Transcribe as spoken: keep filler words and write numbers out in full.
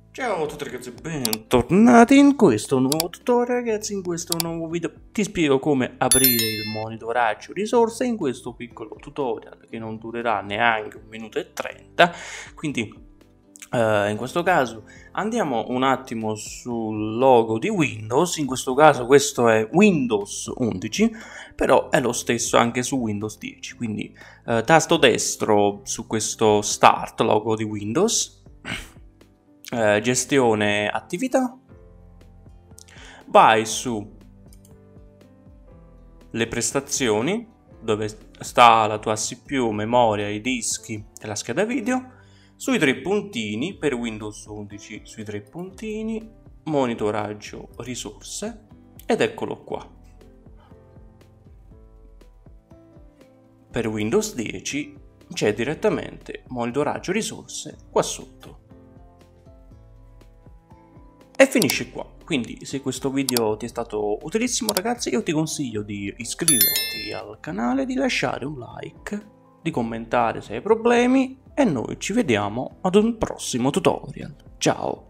Ciao a tutti ragazzi, bentornati in questo nuovo tutorial ragazzi. In questo nuovo video ti spiego come aprire il monitoraggio risorse in questo piccolo tutorial che non durerà neanche un minuto e trenta. Quindi eh, in questo caso andiamo un attimo sul logo di Windows. In questo caso questo è Windows undici, però è lo stesso anche su Windows dieci. Quindi eh, tasto destro su questo Start, logo di Windows. Eh, gestione attività, vai su le prestazioni dove sta la tua C P U, memoria, i dischi e la scheda video, sui tre puntini per Windows undici, sui tre puntini, monitoraggio risorse, ed eccolo qua. Per Windows dieci c'è direttamente monitoraggio risorse qua sotto. E finisce qua. Quindi se questo video ti è stato utilissimo ragazzi, io ti consiglio di iscriverti al canale, di lasciare un like, di commentare se hai problemi e noi ci vediamo ad un prossimo tutorial. Ciao!